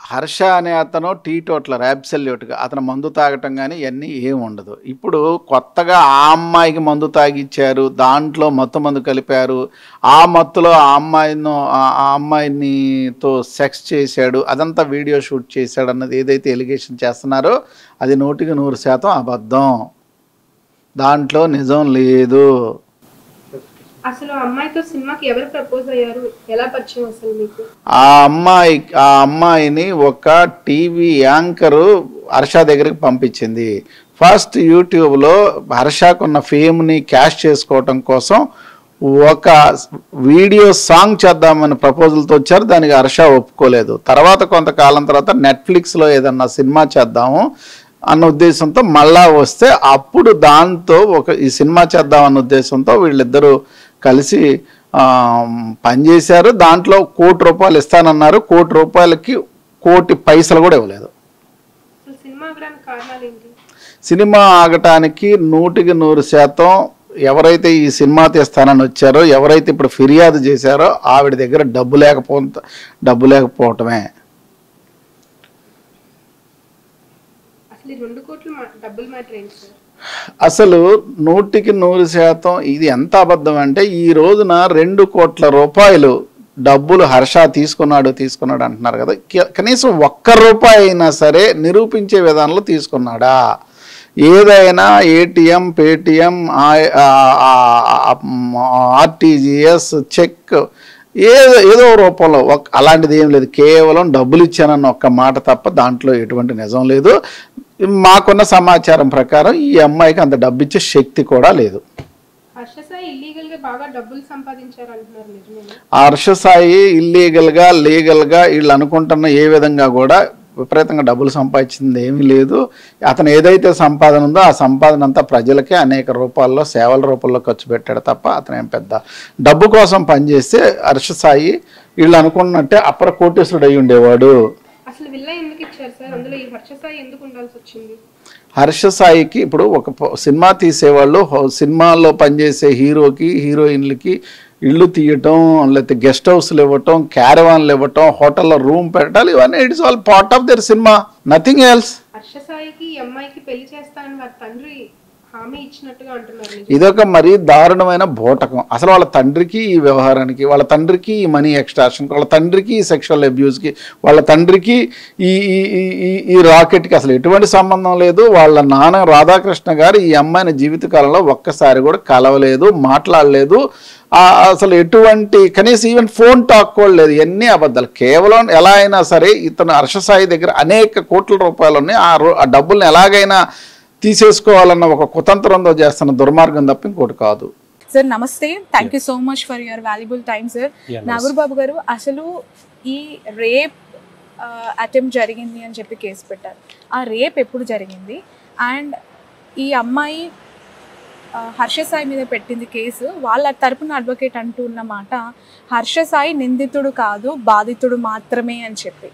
హర్ష అనే అతను టీటోట్లర్ అబ్సల్యూట్గా. అతను మందు తాగటం కానీ ఇవన్నీ ఏమి ఉండదు. ఇప్పుడు కొత్తగా ఆ అమ్మాయికి మందు తాగిచ్చారు, దాంట్లో మత్తు మందు కలిపారు, ఆ మత్తులో ఆ అమ్మాయినితో సెక్స్ చేశాడు, అదంతా వీడియో షూట్ చేశాడు అన్నది ఏదైతే ఎలిగేషన్ చేస్తున్నారో అది 100% అబద్ధం. దాంట్లో నిజం లేదు. అసలు అమ్మాయితో సినిమాకి ఎవరు ప్రపోజ్ అయ్యారు, ఎలా పరిచయం అసలు మీకు? ఆ అమ్మాయిని ఒక టీవీ యాంకరు హర్ష దగ్గరికి పంపించింది. ఫస్ట్ యూట్యూబ్లో హర్షకున్న ఫేమ్ని క్యాష్ చేసుకోవటం కోసం ఒక వీడియో సాంగ్ చేద్దామని ప్రపోజల్తో వచ్చారు. దానికి హర్ష ఒప్పుకోలేదు. తర్వాత కొంతకాలం తర్వాత నెట్ఫ్లిక్స్లో ఏదన్నా సినిమా చేద్దాము అన్న ఉద్దేశంతో మళ్ళా వస్తే అప్పుడు దాంతో ఈ సినిమా చేద్దామన్న ఉద్దేశంతో వీళ్ళిద్దరూ కలిసి పనిచేశారు. దాంట్లో ₹1,00,00,000 ఇస్తానన్నారు. ₹1,00,00,000కి ₹1,00,00,000 కూడా ఇవ్వలేదు. సినిమా ఆగటానికి 100% ఎవరైతే ఈ సినిమా తీస్తానని వచ్చారో, ఎవరైతే ఇప్పుడు ఫిర్యాదు చేశారో ఆవిడ దగ్గర డబ్బు లేకపోవటమే. అసలు 100% ఇది ఎంత అబద్ధం అంటే, ఈ రోజున ₹2,00,00,000 డబ్బులు హర్ష తీసుకున్నాడు అంటున్నారు కదా. కనీసం ₹1 అయినా సరే నిరూపించే విధానంలో తీసుకున్నాడా? ఏదైనా ఏటీఎం, పేటిఎం, ఆర్టీజీఎస్, చెక్ ఏదో రూపంలో అలాంటిది ఏం లేదు. కేవలం డబ్బులు ఇచ్చానన్న ఒక్క మాట తప్ప దాంట్లో ఎటువంటి నిజం లేదు. మాకున్న సమాచారం ప్రకారం ఈ అమ్మాయికి అంత డబ్బు ఇచ్చే శక్తి కూడా లేదు. హర్ష సాయి ఇల్లీగల్గా లీగల్గా వీళ్ళు అనుకుంటున్న ఏ విధంగా కూడా విపరీతంగా డబ్బులు సంపాదించింది ఏమీ లేదు. అతను ఏదైతే సంపాదన ఉందో ఆ సంపాదన అంతా ప్రజలకే అనేక రూపాల్లో సేవల రూపంలో ఖర్చు పెట్టాడు తప్ప అతను ఏం పెద్ద డబ్బు కోసం పనిచేస్తే హర్ష సాయి వీళ్ళు అనుకున్నట్టే అప్పర కోటేశ్వరుడు అయి ఉండేవాడు. అసలు విల్లా ఎందుకు ఇచ్చారు సార్? అందులో ఈ హర్ష సాయి ఎందుకు ఉండాల్సి వచ్చింది? హర్ష సాయికి ఇప్పుడు ఒక సినిమా తీసేవాళ్ళు సినిమాల్లో పనిచేసే హీరోకి హీరోయిన్లకి ఇళ్ళు తీయటం, లేకపోతే గెస్ట్ హౌస్లు ఇవ్వటం, క్యారవాన్లు ఇవ్వటం, హోటల్లో రూమ్ పెట్టాలి, ఇవన్నీ it's all part of their cinema, nothing else. Harsha సాయికి అమ్మాయికి పెళ్లి చేస్తానని వారి తండ్రి హామీ ఇచ్చినట్టుగా అంటున్నారు. ఇదొక మరీ దారుణమైన బోటకం. అసలు వాళ్ళ తండ్రికి ఈ వ్యవహారానికి, వాళ్ళ తండ్రికి ఈ మనీ ఎక్స్ట్రాక్షన్, వాళ్ళ తండ్రికి ఈ సెక్షువల్ అబ్యూస్కి, వాళ్ళ తండ్రికి ఈ రాకెట్కి అసలు ఎటువంటి సంబంధం లేదు. వాళ్ళ నాన్న రాధాకృష్ణ గారు ఈ అమ్మాయిని జీవితకాలంలో ఒక్కసారి కూడా కలవలేదు, మాట్లాడలేదు. అసలు ఎటువంటి కనీసం ఈవెన్ ఫోన్ టాక్ కూడా లేదు. ఇవన్నీ అబద్ధాలు. కేవలం ఎలా అయినా సరే ఇతను హర్ష సాయి దగ్గర అనేక కోట్ల రూపాయలు ఉన్నాయి. ఆ డబ్బుల్ని ఎలాగైనా తీసేసుకోవాలన్న ఒక కుతంత్రంతో చేస్తున్న దుర్మార్గం తప్ప ఇంకోటి కాదు. సార్ నమస్తే, thank you so much for your valuable time sir. Nagur Babu garu, అసలు ఈ రేప్ అటెంప్ట్ జరిగింది అని చెప్పి కేసు పెట్టారు. ఆ రేప్ ఎప్పుడు జరిగింది? అండ్ ఈ అమ్మాయి హర్ష సాయి మీద పెట్టింది కేసు. వాళ్ళ తరపున అడ్వకేట్ అంటూ ఉన్నమాట హర్ష సాయి నిందితుడు కాదు, బాధితుడు మాత్రమే అని చెప్పి.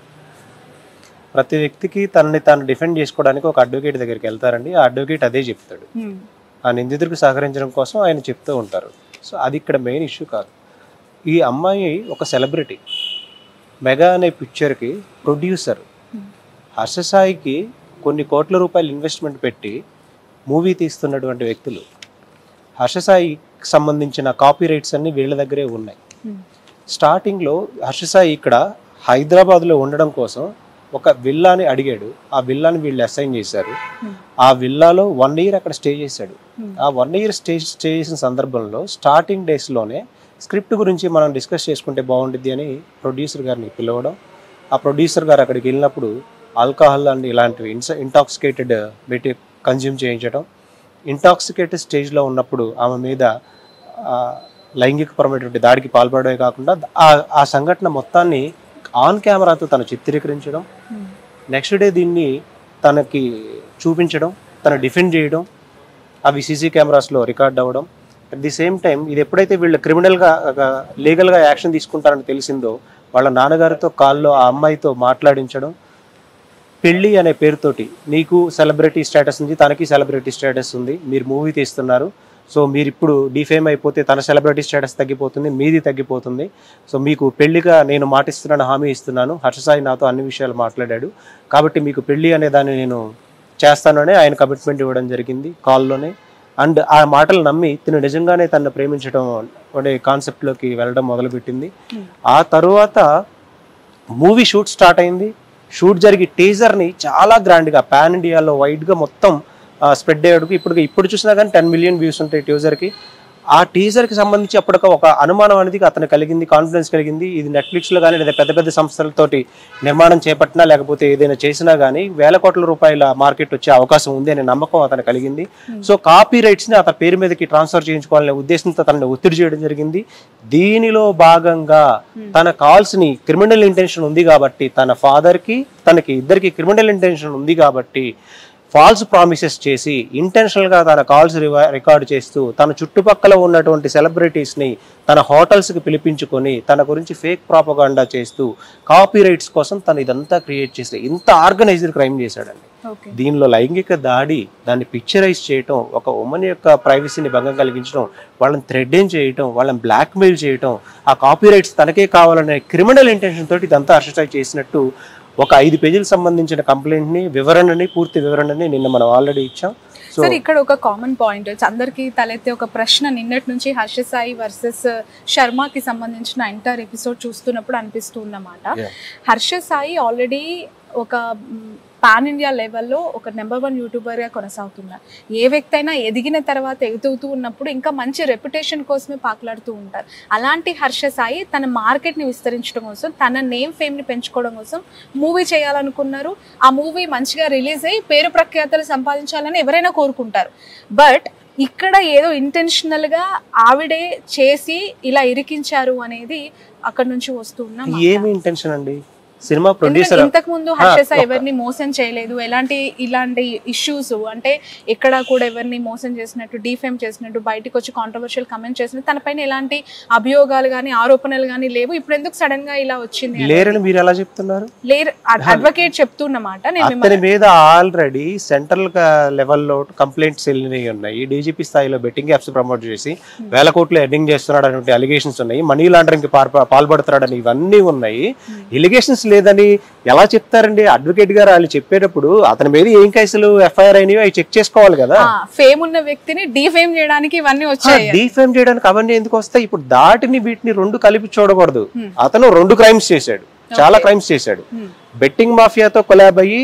ప్రతి వ్యక్తికి తనని తాను డిఫెండ్ చేసుకోవడానికి ఒక అడ్వకేట్ దగ్గరికి వెళ్తారండి. ఆ అడ్వకేట్ అదే చెప్తాడు. ఆ నిందితుడికి సహకరించడం కోసం ఆయన చెప్తూ ఉంటారు. సో అది ఇక్కడ మెయిన్ ఇష్యూ కాదు. ఈ అమ్మాయి ఒక సెలబ్రిటీ, మెగా అనే పిక్చర్కి ప్రొడ్యూసర్. హర్ష సాయికి కొన్ని కోట్ల రూపాయలు ఇన్వెస్ట్మెంట్ పెట్టి మూవీ తీస్తున్నటువంటి వ్యక్తులు. హర్ష సాయికి సంబంధించిన కాపీ రైట్స్ అన్నీ వీళ్ళ దగ్గరే ఉన్నాయి. స్టార్టింగ్లో హర్ష సాయి ఇక్కడ హైదరాబాద్లో ఉండడం కోసం ఒక విల్లాని అడిగాడు. ఆ విల్లాని వీళ్ళు అసైన్ చేశారు. ఆ విల్లాలో 1 year అక్కడ స్టే చేశాడు. ఆ 1 year స్టే చేసిన సందర్భంలో స్టార్టింగ్ డేస్లోనే స్క్రిప్ట్ గురించి మనం డిస్కస్ చేసుకుంటే బాగుంటుంది అని ప్రొడ్యూసర్ గారిని పిలవడం. ఆ ప్రొడ్యూసర్ గారు అక్కడికి వెళ్ళినప్పుడు ఆల్కహాల్ అండ్ ఇలాంటివి ఇంటాక్సికేటెడ్ పెట్టి కన్జ్యూమ్ చేయించడం. ఇంటాక్సికేటెడ్ స్టేజ్లో ఉన్నప్పుడు ఆమె మీద లైంగికపరమైనటువంటి దాడికి పాల్పడమే కాకుండా ఆ సంఘటన మొత్తాన్ని ఆన్ కెమెరాతో తను చిత్రీకరించడం, నెక్స్ట్ డే దీన్ని తనకి చూపించడం, తను డిఫెండ్ చేయడం, అవి సీసీ కెమెరాస్లో రికార్డ్ అవ్వడం. అట్ ది సేమ్ టైం ఇది ఎప్పుడైతే వీళ్ళు క్రిమినల్గా లీగల్గా యాక్షన్ తీసుకుంటారని తెలిసిందో వాళ్ళ నాన్నగారితో కాల్లో ఆ అమ్మాయితో మాట్లాడించడం, పెళ్ళి అనే పేరుతోటి నీకు సెలబ్రిటీ స్టేటస్ ఉంది, తనకి సెలబ్రిటీ స్టేటస్ ఉంది, మీరు మూవీ తీస్తున్నారు, సో మీరు ఇప్పుడు డిఫేమ్ అయిపోతే తన సెలబ్రిటీ స్టేటస్ తగ్గిపోతుంది, మీది తగ్గిపోతుంది. సో మీకు పెళ్లిగా నేను మాటిస్తున్నాను, హామీ ఇస్తున్నాను, హర్ష సాయి నాతో అన్ని విషయాలు మాట్లాడాడు కాబట్టి మీకు పెళ్లి అనే దాన్ని నేను చేస్తానని ఆయన కమిట్మెంట్ ఇవ్వడం జరిగింది కాల్లోనే. అండ్ ఆ మాటలు నమ్మి తిను నిజంగానే తనను ప్రేమించడం అనే కాన్సెప్ట్లోకి వెళ్ళడం మొదలుపెట్టింది. ఆ తరువాత మూవీ షూట్ స్టార్ట్ అయింది. షూట్ జరిగి టీజర్ని చాలా గ్రాండ్గా పాన్ ఇండియాలో వైడ్గా మొత్తం స్ప్రెడ్ అయ్యాడుకు. ఇప్పుడు చూసినా కానీ 10 million వ్యూస్ ఉంటాయి టీజర్కి. ఆ టీజర్కి సంబంధించి అప్పటిక ఒక అనుమానం అనేది అతను కలిగింది, కాన్ఫిడెన్స్ కలిగింది. ఇది నెట్ఫ్లిక్స్లో కానీ లేదా పెద్ద పెద్ద సంస్థలతోటి నిర్మాణం చేపట్టినా లేకపోతే ఏదైనా చేసినా కానీ వేల కోట్ల రూపాయల మార్కెట్ వచ్చే అవకాశం ఉంది అనే నమ్మకం అతను కలిగింది. సో కాపీ రైట్స్ని అతని పేరు మీదకి ట్రాన్స్ఫర్ చేయించుకోవాలనే ఉద్దేశంతో తనని ఒత్తిడి చేయడం జరిగింది. దీనిలో భాగంగా తన కాల్స్ని క్రిమినల్ ఇంటెన్షన్ ఉంది కాబట్టి, తన ఫాదర్కి తనకి ఇద్దరికి క్రిమినల్ ఇంటెన్షన్ ఉంది కాబట్టి ఫాల్స్ ప్రామిసెస్ చేసి ఇంటెన్షనల్గా తన కాల్స్ రికార్డ్ చేస్తూ తన చుట్టుపక్కల ఉన్నటువంటి సెలబ్రిటీస్ని తన హోటల్స్కి పిలిపించుకొని తన గురించి ఫేక్ ప్రాపగాండా చేస్తూ కాపీ రైట్స్ కోసం తను ఇదంతా క్రియేట్ చేసి ఇంత ఆర్గనైజ్డ్ క్రైమ్ చేశాడండి. దీనిలో లైంగిక దాడి, దాన్ని పిక్చరైజ్ చేయటం, ఒక ఉమెన్ యొక్క ప్రైవసీని భంగం కలిగించడం, వాళ్ళని థ్రెడ్డింగ్ చేయటం, వాళ్ళని బ్లాక్మెయిల్ చేయటం, ఆ కాపీ రైట్స్ తనకే కావాలనే క్రిమినల్ ఇంటెన్షన్ తోటి ఇదంతా అరెస్ట్ చేసినట్టు ఒక 5 పేజీలకు సంబంధించిన కంప్లైంట్ని పూర్తి వివరణని నిన్న మనం ఆల్రెడీ ఇచ్చాం. సార్ ఇక్కడ ఒక కామన్ పాయింట్ అందరికీ తలెత్తే ఒక ప్రశ్న నిన్నటి నుంచి హర్ష సాయి వర్సెస్ శర్మకి సంబంధించిన ఎంటైర్ ఎపిసోడ్ చూస్తున్నప్పుడు అనిపిస్తూ ఉన్నమాట. హర్ష సాయి ఆల్రెడీ ఒక పాన్ ఇండియా లెవెల్లో ఒక నెంబర్ 1 యూట్యూబర్గా కొనసాగుతున్నారు. ఏ వ్యక్తి అయినా ఎదిగిన తర్వాత ఎగుతూ ఉన్నప్పుడు ఇంకా మంచి రెప్యుటేషన్ కోసమే పాకులాడుతూ ఉంటారు. అలాంటి హర్ష సాయి తన మార్కెట్ని విస్తరించడం కోసం, తన నేమ్ ఫేమ్ని పెంచుకోవడం కోసం మూవీ చేయాలనుకున్నారు. ఆ మూవీ మంచిగా రిలీజ్ అయ్యి పేరు ప్రఖ్యాతలు సంపాదించాలని ఎవరైనా కోరుకుంటారు. బట్ ఇక్కడ ఏదో ఇంటెన్షనల్గా ఆవిడే చేసి ఇలా ఇరికించారు అనేది అక్కడ నుంచి వస్తున్న ఏమి ఇంటెన్షన్ అండి? సినిమా ప్రొడ్యూసర్ ఇంతకు ముందు హర్ష సాయి ఎవరిని మోసం చేయలేదు, ఇలాంటి ఇష్యూస్ అంటే ఎక్కడ కూడా ఎవరిని మోసం చేసినట్టు, డిఫేమ్ చేసినట్టు, బయటకు వచ్చి కాంట్రవర్షియల్ కమెంట్ చేసినట్టు తన పైన ఎలాంటి అభియోగాలు కానీ ఆరోపణలు కానీ లేవు. ఇప్పుడు ఎందుకు సడన్ గా ఇలా వచ్చింది? లేరని మీరు ఎలా చెప్తున్నారు? లేరు, అడ్వకేట్ చెప్తున్నమాట. అతని మీద ఆల్రెడీ సెంట్రల్ లెవెల్లో కంప్లైంట్స్ వెళ్ళినవి ఉన్నాయి. డీజీపీ స్థాయిలో బెట్టింగ్ యాప్స్ ప్రమోట్ చేసి వేల కోట్లు ఎర్నింగ్ చేస్తున్నాడు అనే అలిగేషన్స్ ఉన్నాయి. మనీ లాండరింగ్ కి పాల్పడుతున్నాడని ఇవన్నీ ఉన్నాయి. ఎలిగేషన్స్ లేదని ఎలా చెప్తారండి? అడ్వకేట్ గారు వాళ్ళు చెప్పేటప్పుడు అతని మీద ఏం కేసులు ఎఫ్ఐఆర్ అయినాయో అవి చెక్ చేసుకోవాలి కదా. ఫేమ్ ఉన్న వ్యక్తిని డిఫేమ్ చేయడానికి ఇవన్నీ వచ్చాయి. డిఫేమ్ చేయడానికి అవన్నీ ఎందుకు వస్తాయి? ఇప్పుడు వీటిని 2 కలిపి చూడకూడదు. అతను 2 క్రైమ్స్ చేశాడు, చాలా క్రైమ్స్ చేశాడు. బెట్టింగ్ మాఫియాతో కొలాబ్ అయ్యి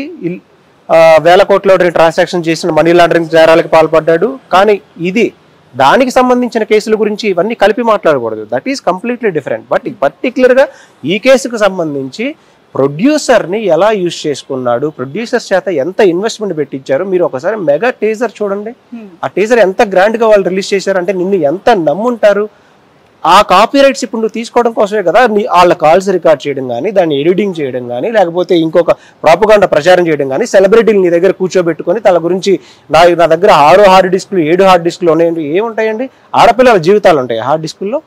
వేల కోట్ల ట్రాన్సాక్షన్ చేసిన మనీ లాండరింగ్ నేరాలకు పాల్పడ్డాడు. కానీ దానికి సంబంధించిన కేసుల గురించి ఇవన్నీ కలిపి మాట్లాడకూడదు. That is completely different. But పర్టికులర్గా ఈ కేసుకు సంబంధించి ప్రొడ్యూసర్ని ఎలా యూజ్ చేసుకున్నాడు, ప్రొడ్యూసర్స్ చేత ఎంత ఇన్వెస్ట్మెంట్ పెట్టించారు, మీరు ఒకసారి మెగా టీజర్ చూడండి. ఆ టీజర్ ఎంత గ్రాండ్గా వాళ్ళు రిలీజ్ చేశారంటే నిన్ను ఎంత నమ్ముంటారు. ఆ కాపీ రైట్స్ ఇప్పుడు నువ్వు తీసుకోవడం కోసమే కదా వాళ్ళ కాల్స్ రికార్డ్ చేయడం కానీ, దాన్ని ఎడిటింగ్ చేయడం కానీ, లేకపోతే ఇంకొక ప్రాపగాండా ప్రచారం చేయడం కానీ, సెలబ్రిటీలు నీ దగ్గర కూర్చోబెట్టుకొని తన గురించి నా దగ్గర 6 హార్డ్ డిస్క్లు 7 హార్డ్ డిస్క్లు ఉన్నాయండి. ఏముంటాయండి? ఆడపిల్లల జీవితాలు ఉంటాయి హార్డ్ డిస్కుల్లో.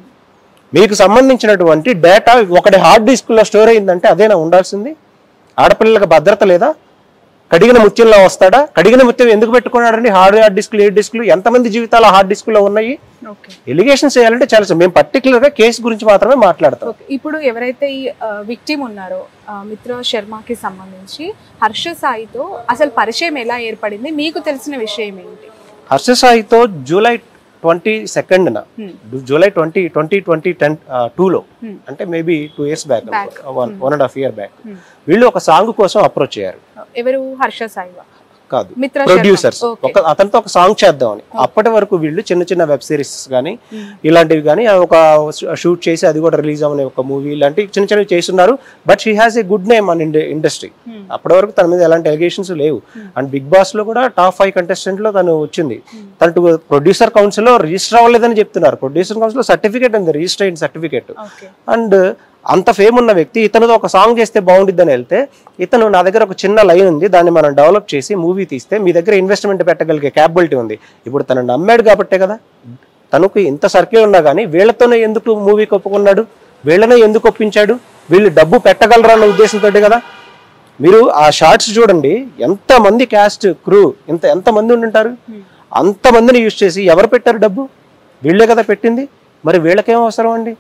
మీకు సంబంధించినటువంటి డేటా ఒకటి హార్డ్ డిస్క్లో స్టోర్ అయిందంటే అదేనా ఉండాల్సింది? ఆడపిల్లలకు భద్రత లేదా? కడిగిన ముత్యంలో వస్తాడా? కడిగిన ముత్యం ఎందుకు పెట్టుకున్నాడండి? హార్డ్ డిస్క్లు 7 డిస్క్లు ఎంతమంది జీవితాలు హార్డ్ డిస్క్లో ఉన్నాయి? ఎలిగేషన్స్ చేయాలంటే చాలా మేము పర్టికులర్ గా కేసు గురించి మాత్రమే మాట్లాడతాం. ఇప్పుడు ఎవరైతే ఈ విక్టిమ్ ఉన్నారో మిత్ర శర్మకి సంబంధించి హర్ష సాయితో అసలు పరిచయం ఎలా ఏర్పడింది, మీకు తెలిసిన విషయం ఏంటి? హర్ష సాయితో జూలై 22న జూలై 2022లో అంటే maybe 2 years back, 1.5 year back వీళ్ళు ఒక సాంగ్ కోసం అప్రోచ్ అయ్యారు. ఎవరు? హర్ష సాయి కాదు, ప్రొడ్యూసర్స్. అతనితో ఒక సాంగ్ చేద్దామని. అప్పటి వరకు వీళ్ళు చిన్న చిన్న వెబ్ సిరీస్ కానీ ఇలాంటివి కానీ ఒక షూట్ చేసి అది కూడా రిలీజ్ అవ్వని ఒక మూవీ ఇలాంటివి చిన్న చిన్నవి చేస్తున్నారు. But she has a good name in industry. అప్పటి వరకు తన మీద ఎలాంటి ఎలిగేషన్స్ లేవు. అండ్ బిగ్ బాస్ లో కూడా టాప్ 5 contestant లో తను వచ్చింది. తను ప్రొడ్యూసర్ కౌన్సిల్ లో రిజిస్టర్ అవ్వలేదని చెప్తున్నారు. ప్రొడ్యూసర్ కౌన్సిల్ లో సర్టిఫికేట్ ఉంది, రిజిస్టర్ అయిన సర్టిఫికేట్. అండ్ అంత ఫేమ్ ఉన్న వ్యక్తి ఇతనితో ఒక సాంగ్ చేస్తే బాగుండిద్దని వెళ్తే, ఇతను నా దగ్గర ఒక చిన్న లైన్ ఉంది, దాన్ని మనం డెవలప్ చేసి మూవీ తీస్తే మీ దగ్గర ఇన్వెస్ట్మెంట్ పెట్టగలిగే క్యాపబిలిటీ ఉంది. ఇప్పుడు తను నమ్మాడు కాబట్టే కదా. తనకు ఇంత సర్కిల్ ఉన్నా కానీ వీళ్ళతోనే ఎందుకు మూవీకి ఒప్పుకున్నాడు, వీళ్ళనే ఎందుకు ఒప్పించాడు, వీళ్ళు డబ్బు పెట్టగలరా అన్న ఉద్దేశంతో కదా. మీరు ఆ షార్ట్స్ చూడండి, ఎంతమంది క్యాస్ట్ క్రూ ఎంతమంది ఉండి ఉంటారు. అంతమందిని యూజ్ చేసి ఎవరు పెట్టారు డబ్బు? వీళ్ళే కదా పెట్టింది. మరి వీళ్ళకేం అవసరం అండి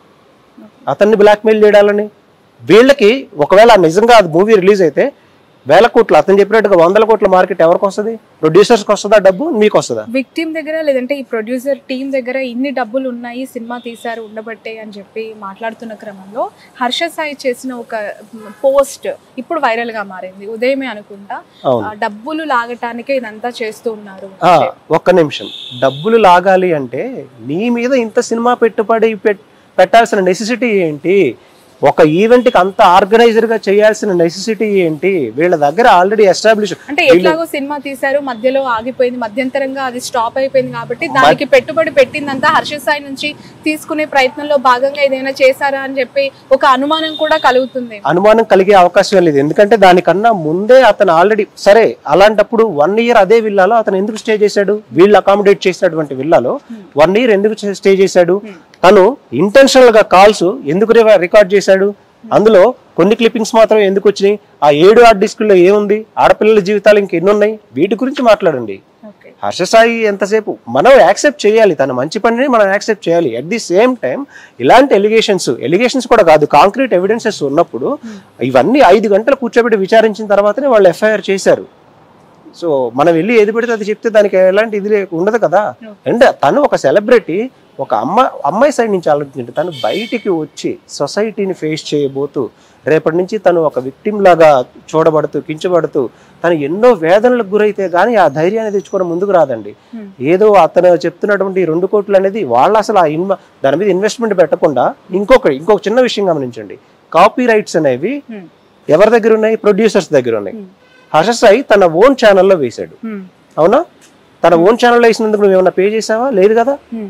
అతన్ని బ్లాక్మెయిల్ చేయడాలని? వీళ్ళకి ఒకవేళ నిజంగా అది మూవీ రిలీజ్ అయితే వేల కోట్లు, అతను చెప్పినట్టుగా 100 కోట్ల మార్కెట్ ఎవరికి వస్తుంది? ప్రొడ్యూసర్స్కి వస్తుందా డబ్బు? మీకు వస్తుందా? విక్టిమ్ దగ్గర లేదంటే ఈ ప్రొడ్యూసర్ టీం దగ్గర ఇన్ని డబ్బులు ఉన్నాయి, సినిమా తీశారు ఉండబట్టే అని చెప్పి మాట్లాడుతున్న క్రమంలో హర్ష సాయి చేసిన ఒక పోస్ట్ ఇప్పుడు వైరల్ గా మారింది. ఉదయమే అనుకుంటా, డబ్బులు లాగటానికే ఇదంతా చేస్తూ ఉన్నారు. ఒక్క నిమిషం, డబ్బులు లాగాలి అంటే నీ మీద ఇంత సినిమా పెట్టుబడి పెట్టాల్సిన నెసెసిటీ ఏంటి? ఒక ఈవెంట్ కి అంత ఆర్గనైజర్ గా చేయాల్సిన నెసెసిటీ ఏంటి? వీళ్ళ దగ్గర ఆల్రెడీ ఎస్టాబ్లిష్, అంటే ఎట్లాగో సినిమా తీశారు, మధ్యలో ఆగిపోయింది, మధ్యంతరంగా అది స్టాప్ అయిపోయింది కాబట్టి దానికి పెట్టుబడి పెట్టిందంతా హర్ష సాయి నుంచి తీసుకునే ప్రయత్నంలో భాగంగా ఏదైనా చేశారా అని చెప్పి ఒక అనుమానం కూడా కలుగుతుంది. అనుమానం కలిగే అవకాశం లేదు, ఎందుకంటే దానికన్నా ముందే అతను ఆల్రెడీ సరే. అలాంటప్పుడు 1 year అదే విల్లాలో అతను ఎందుకు స్టే చేశాడు? వీళ్ళు అకామిడేట్ చేసినటువంటి విల్లాలో 1 year ఎందుకు స్టే చేశాడు? తను ఇంటెన్షనల్ గా కాల్స్ ఎందుకు రికార్డ్ చేశాడు? అందులో కొన్ని క్లిప్పింగ్స్ మాత్రం ఎందుకు వచ్చినాయి? ఆ 7 హార్డ్ డిస్కుల్లో ఏముంది? ఆడపిల్లల జీవితాలు ఇంకెన్ని ఉన్నాయి? వీటి గురించి మాట్లాడండి. హర్ష సాయి ఎంతసేపు మనం యాక్సెప్ట్ చేయాలి, తన మంచి పనిని మనం యాక్సెప్ట్ చేయాలి. అట్ ది సేమ్ టైం ఇలాంటి ఎలిగేషన్స్ కూడా కాదు, కాంక్రీట్ ఎవిడెన్సెస్ ఉన్నప్పుడు ఇవన్నీ 5 గంటలు కూర్చోబెట్టి విచారించిన తర్వాతనే వాళ్ళు ఎఫ్ఐఆర్ చేశారు. సో మనం వెళ్ళి ఏది పెడితే అది చెప్తే దానికి ఎలాంటి ఇది ఉండదు కదా. అండ్ తను ఒక సెలబ్రిటీ, ఒక అమ్మాయి సైడ్ నుంచి ఆలోచించండి. తను బయటికి వచ్చి సొసైటీని ఫేస్ చేయబోతూ రేపటి నుంచి తను ఒక విక్టిమ్ లాగా చూడబడుతూ కించబడుతూ తను ఎన్నో వేదనలకు గురైతే గానీ ఆ ధైర్యాన్ని తెచ్చుకోవడం ముందుకు రాదండి. ఏదో అతను చెప్తున్నటువంటి 2 కోట్లు అనేది వాళ్ళు అసలు దాని మీద ఇన్వెస్ట్మెంట్ పెట్టకుండా ఇంకొక చిన్న విషయం గమనించండి. కాపీ రైట్స్ అనేవి ఎవరి దగ్గర ఉన్నాయి? ప్రొడ్యూసర్స్ దగ్గర ఉన్నాయి. హర్ష సాయి తన ఓన్ ఛానల్లో వేశాడు, అవునా? తన ఓన్ ఛానల్లో వేసినందుకు నువ్వు ఏమన్నా పే చేసావా? లేదు కదా.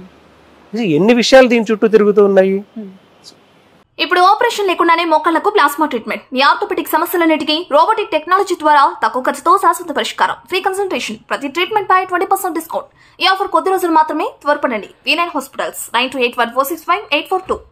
ఎన్ని విషయాలు దీని చుట్టూ తిరుగుతూ ఉన్నాయి. ఇప్పుడు ఆపరేషన్ లేకుండానే మోకాళ్లకు ప్లాస్మా ట్రీట్మెంట్, మీ ఆర్థోపెడిక్ సమస్యలన్నిటికీ రోబోటిక్ టెక్నాలజీ ద్వారా తక్కువ ఖర్చుతో శాశ్వత పరిష్కారం, ఫ్రీ కన్సల్టేషన్, ప్రతి ట్రీట్మెంట్ పై 20% డిస్కౌంట్. ఈ ఆఫర్ కొద్ది రోజులు మాత్రమే, త్వరపడండి. V9 hospitals 9281465842.